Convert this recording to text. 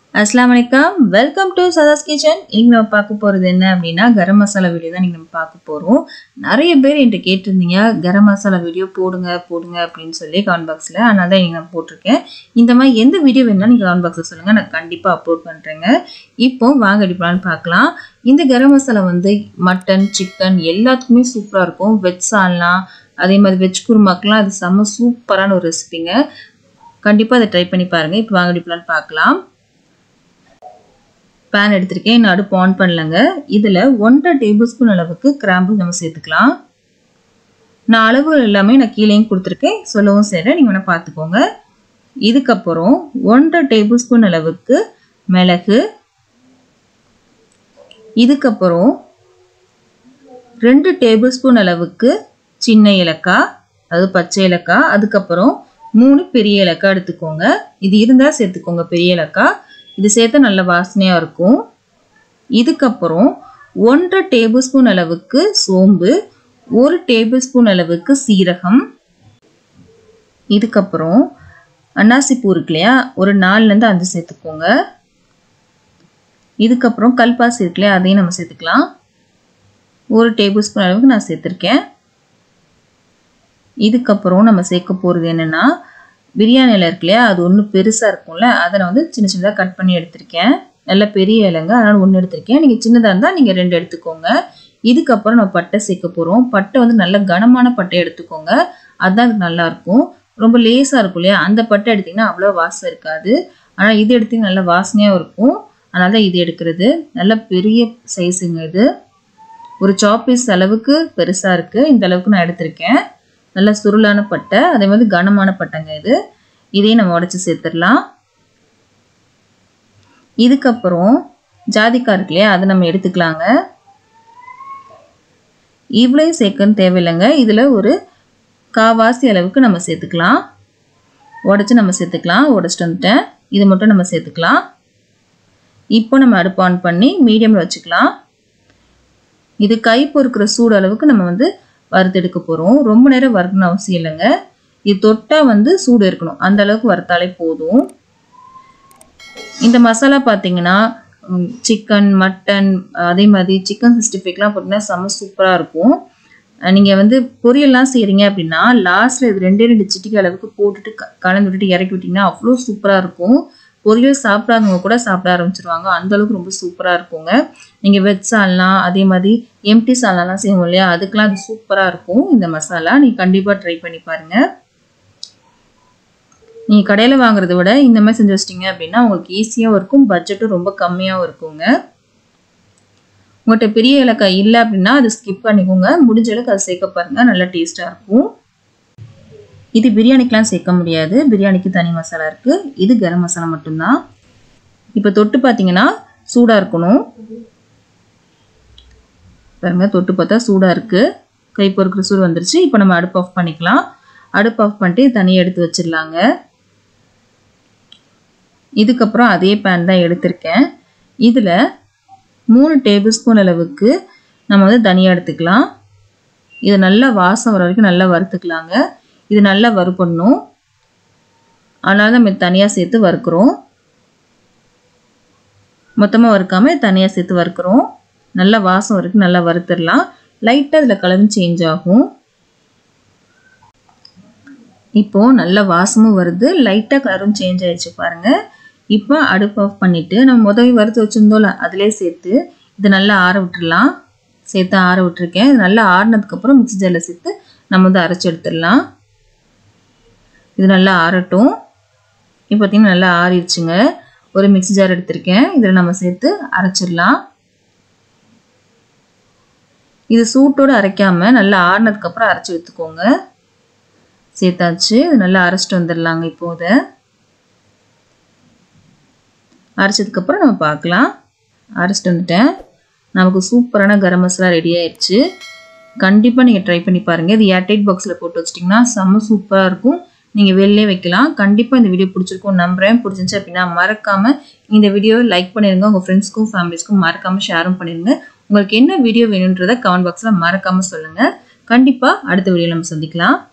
अस्सलाम वालेकुम welcome to சதாஸ் kitchen. இன்னைக்கு நம்ம பார்க்க போறது என்ன அப்படின்னா கரம் மசாலா வீடியோ தான் இன்னைக்கு நம்ம பார்க்க போறோம். நிறைய பேர் என்கிட்ட கேட்டிருந்தீங்க கரம் மசாலா வீடியோ போடுங்க அப்படின்னு சொல்லி கமெண்ட் பாக்ஸ்ல. அதனால தான் இன்னைக்கு நான் போட்டிருக்கேன். இந்த மாதிரி எந்த வீடியோ வேணாலும் நீங்க கமெண்ட் பாக்ஸ்ல சொல்லுங்க, நான் கண்டிப்பா அப்லோட் பண்றேங்க. இப்போ வாங்க அடிப்பலான்னு பார்க்கலாம். இந்த கரம் மசாலா வந்து மட்டன், சிக்கன் எல்லாத்துக்குமே சூப்பரா இருக்கும். வெஜ் சால்னா, அதே மாதிரி வெஜ் குருமாக்கெல்லாம் அது செம்ம சூப்பரான ஒரு ரெசிபிங்க. கண்டிப்பா அதை ட்ரை பண்ணி பாருங்க. இப்போ வாங்க அடிப்பலான்னு பார்க்கலாம். பேன் எடுத்திருக்கேன், இன்னும் அடுப்பு ஆன் பண்ணலங்க. இதில் 1.5 டேபிள் ஸ்பூன் அளவுக்கு கிராம்பு நம்ம சேர்த்துக்கலாம். நான் அளவு எல்லாமே நான் கீழேயும் கொடுத்துருக்கேன், சொல்லவும் செய்கிறேன், நீங்கள் வேணால் பார்த்துக்கோங்க. இதுக்கப்புறம் 1.5 டேபிள் ஸ்பூன் அளவுக்கு மிளகு, இதுக்கப்புறம் 2 டேபிள் ஸ்பூன் அளவுக்கு சின்ன ஏலக்காய், அதாவது பச்சை ஏலக்காய், அதுக்கப்புறம் 3 பெரிய ஏலக்காய் எடுத்துக்கோங்க. இது இருந்தால் சேர்த்துக்கோங்க பெரிய ஏலக்காய், இது சேர்த்து நல்ல வாசனையாக இருக்கும். இதுக்கப்புறம் 1.5 டேபிள் ஸ்பூன் அளவுக்கு சோம்பு, 1 டேபிள் ஸ்பூன் அளவுக்கு சீரகம், இதுக்கப்புறம் அன்னாசிப்பூ இருக்கு இல்லையா, ஒரு 4லேருந்து 5 சேர்த்துக்கோங்க. இதுக்கப்புறம் கல்பாசி இருக்கு இல்லையா, அதையும் நம்ம சேர்த்துக்கலாம். 1 டேபிள் ஸ்பூன் அளவுக்கு நான் சேர்த்துருக்கேன். இதுக்கப்புறம் நம்ம சேர்க்க போகிறது என்னென்னா பிரியாணி இலை இருக்கு இல்லையா, அது ஒன்று பெருசாக இருக்கும்ல, அதை நான் வந்து சின்ன சின்னதாக கட் பண்ணி எடுத்திருக்கேன். நல்ல பெரிய இலைங்க, அதனால் 1 எடுத்திருக்கேன். நீங்கள் சின்னதாக இருந்தால் நீங்கள் 2 எடுத்துக்கோங்க. இதுக்கப்புறம் நம்ம பட்டை சேர்க்க போகிறோம். பட்டை வந்து நல்ல கனமான பட்டை எடுத்துக்கோங்க, அதுதான் நல்லாயிருக்கும். ரொம்ப லேசாக இருக்கும் இல்லையா, அந்த பட்டை எடுத்திங்கன்னா அவ்வளோ வாசம் இருக்காது. ஆனால் இது எடுத்திங்கன்னா நல்ல வாசனையாக இருக்கும், அதனால தான் இது எடுக்கிறது. நல்ல பெரிய சைஸுங்க இது, ஒரு சாப்பீஸ் அளவுக்கு பெருசாக இருக்குது. இந்த அளவுக்கு நான் எடுத்திருக்கேன். நல்ல சுருளான பட்டை, அதே மாதிரி கனமான பட்டைங்க இது. இதையும் நம்ம உடச்சி சேர்த்துடலாம். இதுக்கப்புறம் ஜாதிக்காய் இருக்கு இல்லையா, அதை நம்ம எடுத்துக்கலாங்க. இவ்வளவு சேர்க்கன்னு தேவையில்லைங்க, இதில் ஒரு காவாசி அளவுக்கு நம்ம சேர்த்துக்கலாம். உடச்சி நம்ம சேர்த்துக்கலாம். உடச்சிட்டு வந்துட்டேன், இது மட்டும் நம்ம சேர்த்துக்கலாம். இப்போ நம்ம அடுப்பு ஆன் பண்ணி மீடியமில் வச்சுக்கலாம். இது கை பொறுக்கிற சூடு அளவுக்கு நம்ம வந்து வறுத்தெடுக்க போகிறோம். ரொம்ப நேரம் வறுக்கணும் அவசியம் இல்லைங்க, இது தொட்டால் வந்து சூடு இருக்கணும், அந்த அளவுக்கு வறுத்தாலே போதும். இந்த மசாலா பார்த்தீங்கன்னா சிக்கன், மட்டன், அதே மாதிரி சிக்கன் 65லாம் பார்த்தீங்கன்னா செம்ம சூப்பராக இருக்கும். நீங்கள் வந்து பொரியல்லாம் செய்கிறீங்க அப்படின்னா லாஸ்ட்டில் இது 2 சிட்டிகை அளவுக்கு போட்டுட்டு கலந்து விட்டுட்டு இறக்கி விட்டிங்கன்னா அவ்வளோ சூப்பராக இருக்கும். பொரியல் சாப்பிடாதவங்க கூட சாப்பிட ஆரம்பிச்சிருவாங்க, அந்தளவுக்கு ரொம்ப சூப்பராக இருக்குங்க. நீங்கள் வெஜ் சால்னா, அதே மாதிரி எம்டி சால்னாலாம் செய்வோம் இல்லையா, அதுக்கெலாம் அது சூப்பராக இருக்கும். இந்த மசாலா நீங்கள் கண்டிப்பாக ட்ரை பண்ணி பாருங்கள். நீங்கள் கடையில் வாங்குறத விட இந்த மாதிரி செஞ்சு வச்சிட்டிங்க அப்படின்னா உங்களுக்கு ஈஸியாகவும் இருக்கும், பட்ஜெட்டும் ரொம்ப கம்மியாகவும் இருக்குங்க. உங்கள்கிட்ட பெரிய ஏலக்காய் இல்லை அப்படின்னா அதை ஸ்கிப் பண்ணிக்கோங்க, முடிஞ்ச அளவுக்கு அதை சேர்க்க பாருங்கள், நல்லா டேஸ்ட்டாக இருக்கும். இது பிரியாணிக்கெலாம் சேர்க்க முடியாது, பிரியாணிக்கு தனி மசாலா இருக்குது, இது கரம் மசாலா மட்டும்தான். இப்போ தொட்டு பார்த்தீங்கன்னா சூடாக இருக்கணும் பாருங்க, தொட்டு பார்த்தா சூடாக இருக்குது, கை பொறுக்கிற சூடு வந்துருச்சு. இப்போ நம்ம அடுப்பு ஆஃப் பண்ணிக்கலாம். அடுப்பு ஆஃப் பண்ணிட்டு தனியாக எடுத்து வச்சிடலாங்க. இதுக்கப்புறம் அதே பேன் தான் எடுத்திருக்கேன். இதில் 3 டேபிள் ஸ்பூன் அளவுக்கு நம்ம வந்து தனியாக எடுத்துக்கலாம். இது நல்லா வாசம் வர வரைக்கும் நல்லா வறுத்துக்கலாங்க. இது நல்லா வறுப்படணும், அதனால நம்ம தனியாக சேர்த்து வறுக்கிறோம். மொத்தமாக வறுக்காமல் தனியாக சேர்த்து வறுக்கிறோம். நல்லா வாசம் வரைக்கும் நல்லா வறுத்துடலாம். லைட்டாக இதில் கலர் சேஞ்ச் ஆகும். இப்போது நல்ல வாசமும் வருது, லைட்டாக கலரும் சேஞ்ச் ஆகிடுச்சு பாருங்கள். இப்போ அடுப்பு ஆஃப் பண்ணிவிட்டு நம்ம முதல்ல வறுத்து வச்சுருந்தோம்ல அதிலே சேர்த்து இது நல்லா ஆற விட்டுடலாம். சேர்த்து ஆற விட்டுருக்கேன். இது நல்லா ஆறினதுக்கப்புறம் மிக்ஸி ஜாரில் சேர்த்து நம்ம வந்து அரைச்சி எடுத்துடலாம். இது நல்லா ஆறட்டும். இப்போ பார்த்தீங்கன்னா நல்லா ஆறிடுச்சுங்க. ஒரு மிக்ஸி ஜார் எடுத்திருக்கேன், இதில் நம்ம சேர்த்து அரைச்சிடலாம். இது சூட்டோடு அரைக்காமல் நல்லா ஆறினதுக்கப்புறம் அரைச்சி எடுத்துக்கோங்க. சேர்த்தாச்சு, இது நல்லா அரைச்சிட்டு வந்துடலாங்க. இப்போது அரைச்சதுக்கப்புறம் நம்ம பார்க்கலாம். அரைச்சிட்டு வந்துட்டேன், நமக்கு சூப்பரான கரம் மசாலா ரெடி ஆயிடுச்சு. கண்டிப்பாக நீங்கள் ட்ரை பண்ணி பாருங்கள். இது ஏர்டைட் பாக்ஸில் போட்டு வச்சிட்டிங்கன்னா செம்ம சூப்பராக இருக்கும், நீங்கள் வெளிலே வைக்கலாம். கண்டிப்பாக இந்த வீடியோ பிடிச்சிருக்கும் நம்புறேன். பிடிச்சிருந்துச்சு அப்படின்னா மறக்காமல் இந்த வீடியோவை லைக் பண்ணிடுங்க, உங்கள் ஃப்ரெண்ட்ஸ்க்கும் ஃபேமிலிஸ்க்கும் மறக்காமல் ஷேரும் பண்ணிடுங்க. உங்களுக்கு என்ன வீடியோ வேணுன்றதை கமெண்ட் பாக்ஸில் மறக்காமல் சொல்லுங்கள். கண்டிப்பாக அடுத்த வீடியோவில் நம்ம சந்திக்கலாம்.